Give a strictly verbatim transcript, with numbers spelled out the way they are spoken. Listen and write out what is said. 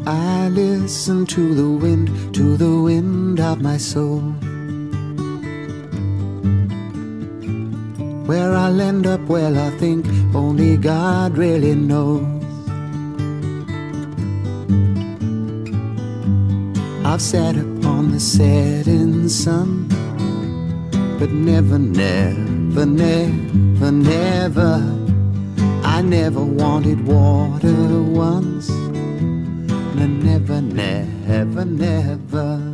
I listen to the wind, to the wind of my soul. Where I'll end up, well, I think only God really knows. I've sat upon the setting sun, but never, never, never, never, I never wanted water once. No, never, never, never.